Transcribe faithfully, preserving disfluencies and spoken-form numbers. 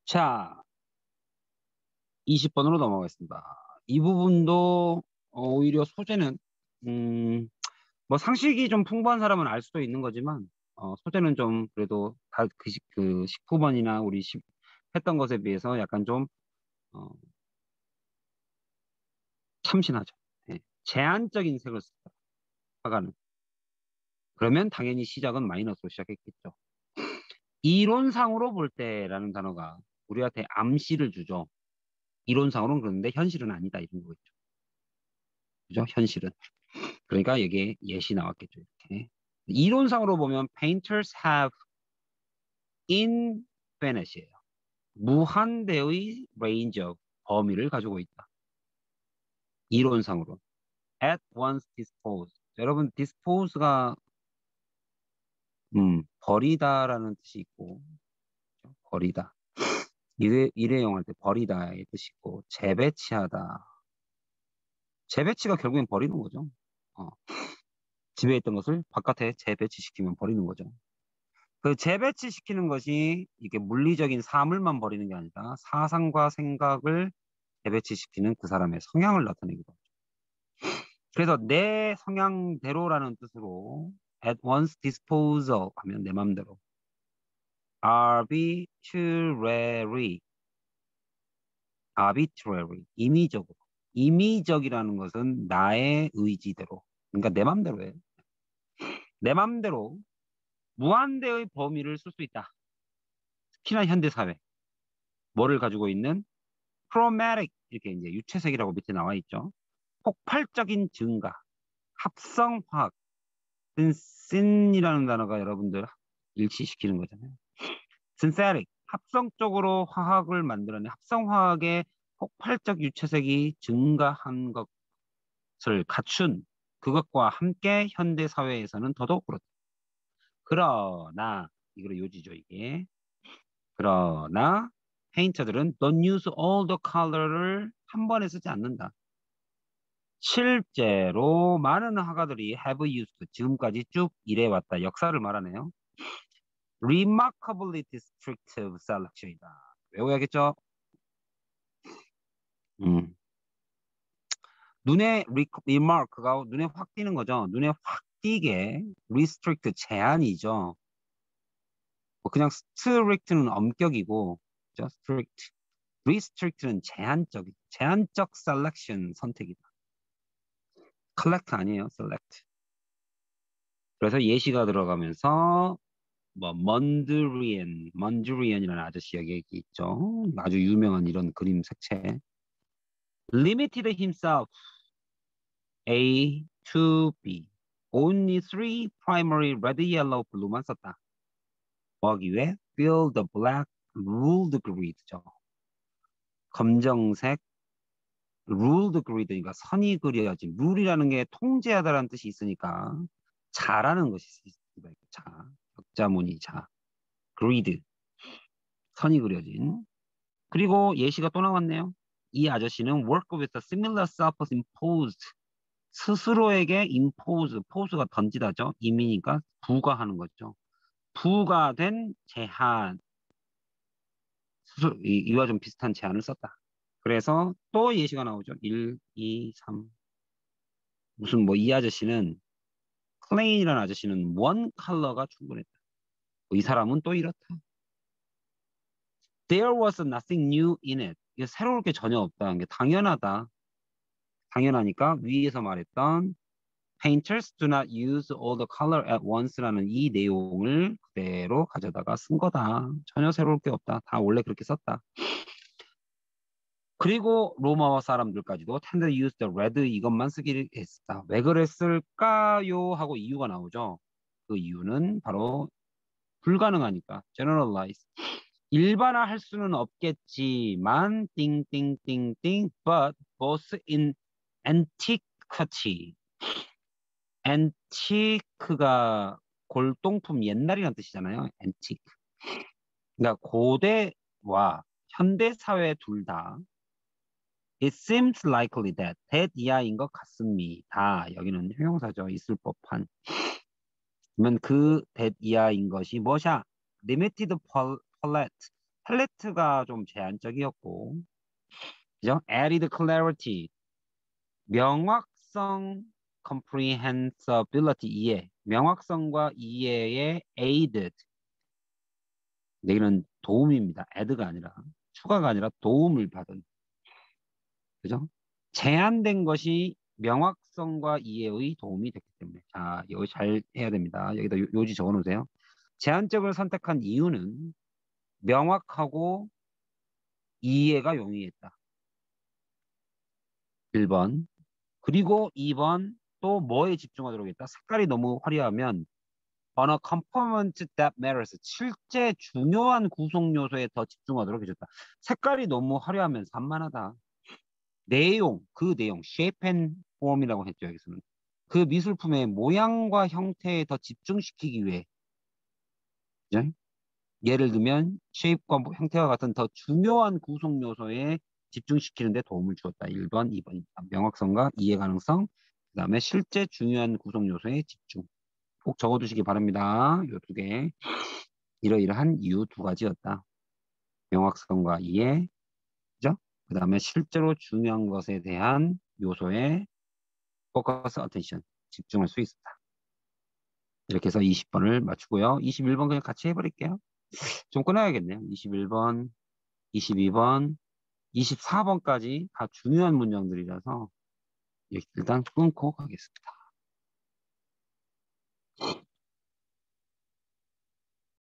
자, 이십 번으로 넘어가겠습니다. 이 부분도 어, 오히려 소재는 음, 뭐 상식이 좀 풍부한 사람은 알 수도 있는 거지만 어, 소재는 좀 그래도 다 그, 그 십구 번이나 우리 십, 했던 것에 비해서 약간 좀 어, 참신하죠. 예. 제한적인 색을 썼다. 화가는. 그러면 당연히 시작은 마이너스로 시작했겠죠. 이론상으로 볼 때라는 단어가 우리한테 암시를 주죠. 이론상으로는 그런데 현실은 아니다 이런 거겠죠. 그죠? 현실은. 그러니까 여기에 예시 나왔겠죠. 이렇게. 이론상으로 보면 painters have infinite예요. 무한대의 range of 범위를 가지고 있다. 이론상으로. at once dispose. 여러분 dispose가 음, 버리다라는 뜻이 있고 버리다. 일회, 일회용할 때 버리다의 뜻이 있고 재배치하다. 재배치가 결국엔 버리는 거죠. 어, 집에 있던 것을 바깥에 재배치시키면 버리는 거죠. 그 재배치시키는 것이 이게 물리적인 사물만 버리는 게 아니라 사상과 생각을 재배치시키는 그 사람의 성향을 나타내기도 하죠. 그래서 내 성향대로라는 뜻으로 at once disposal 하면 내 맘대로 arbitrary arbitrary 임의적으로 임의적이라는 것은 나의 의지대로 그러니까 내 맘대로예요. 내 맘대로 무한대의 범위를 쓸 수 있다. 특히나 현대사회 뭐를 가지고 있는 chromatic 이렇게 이제 유채색이라고 밑에 나와 있죠. 폭발적인 증가, 합성화학, syn이라는 단어가 여러분들 일치시키는 거잖아요. synthetic, 합성적으로 화학을 만들어낸 합성화학의 폭발적 유채색이 증가한 것을 갖춘 그것과 함께 현대 사회에서는 더더욱 그렇다. 그러나 이거를 요지죠 이게. 그러나 페인터들은 don't use all the color를 한 번에 쓰지 않는다. 실제로 많은 화가들이 have used 지금까지 쭉 일해왔다. 역사를 말하네요. remarkably distinctive selection이다. 외워야겠죠? 음. 눈에 remark가 눈에 확 띄는 거죠. 눈에 확 띄게 restrict 제한이죠. 뭐 그냥 strict는 엄격이고, 그죠? strict, restrict는 제한적, 제한적 selection 선택이다. collect 아니에요, select. 그래서 예시가 들어가면서 뭐 먼드리안, 먼드리안이라는 아저씨 여기 있죠. 아주 유명한 이런 그림 색채. Limited himself A to B. Only three primary red, yellow, blue만 썼다. 뭐 하기 위해? Fill the black, rule the grid죠. 검정색, rule the grid니까 선이 그려진. 룰이라는 게 통제하다라는 뜻이 있으니까 자라는 것이 있습니다. 자, 격자무늬 자. grid, 선이 그려진. 그리고 예시가 또 나왔네요. 이 아저씨는 work with a similar self-imposed 스스로에게 impose, pose가 던지다죠. 임이니까 부과하는 거죠. 부과된 제한, 스스로, 이, 이와 좀 비슷한 제한을 썼다. 그래서 또 예시가 나오죠. 일, 이, 삼. 무슨 뭐 이 아저씨는 클레인이라는 아저씨는 원 컬러가 충분했다. 이 사람은 또 이렇다. There was nothing new in it. 이게 새로울 게 전혀 없다는 게 당연하다. 당연하니까 위에서 말했던 painters do not use all the color at once라는 이 내용을 그대로 가져다가 쓴 거다. 전혀 새로울 게 없다. 다 원래 그렇게 썼다. 그리고 로마 사람들까지도 tend to use the red 이것만 쓰기를 했다. 왜 그랬을까요? 하고 이유가 나오죠. 그 이유는 바로 불가능하니까 generalize. 일반화할 수는 없겠지만 띵띵띵띵 but both in antiquity antique가 골동품 옛날이라는 뜻이잖아요. antique. 그러니까 고대와 현대 사회 둘 다 it seems likely that that 이하인 것 같습니다. 여기는 형용사죠. 있을 법한. 그러면 그 that 이하인 것이 뭐냐? limited palette pallette가 좀 제한적이었고, 그죠? added clarity, 명확성, comprehensibility, 이해, 명확성과 이해의 aided, 여기는 도움입니다. add가 아니라, 추가가 아니라 도움을 받은, 그죠? 제한된 것이 명확성과 이해의 도움이 됐기 때문에. 자, 이거 잘 해야 됩니다. 여기다 요, 요지 적어 놓으세요. 제한적을 선택한 이유는 명확하고 이해가 용이했다. 일 번. 그리고 이 번 또 뭐에 집중하도록 했다? 색깔이 너무 화려하면 on a component that matters. 실제 중요한 구성 요소에 더 집중하도록 해줬다. 색깔이 너무 화려하면 산만하다. 내용, 그 내용, shape and form이라고 했죠, 여기서는. 그 미술품의 모양과 형태에 더 집중시키기 위해, 그죠? 예를 들면 shape과 뭐 형태와 같은 더 중요한 구성 요소에 집중시키는 데 도움을 주었다. 일 번, 이 번. 명확성과 이해 가능성, 그 다음에 실제 중요한 구성 요소에 집중. 꼭 적어두시기 바랍니다. 이 두 개. 이러이러한 이유 두 가지였다. 명확성과 이해, 그죠? 그 다음에 실제로 중요한 것에 대한 요소에 포커스 어텐션, 집중할 수 있었다. 이렇게 해서 이십 번을 맞추고요. 이십일 번 그냥 같이 해버릴게요. 좀 끊어야겠네요. 이십일 번, 이십이 번, 이십사 번까지 다 중요한 문장들이라서 일단 끊고 가겠습니다.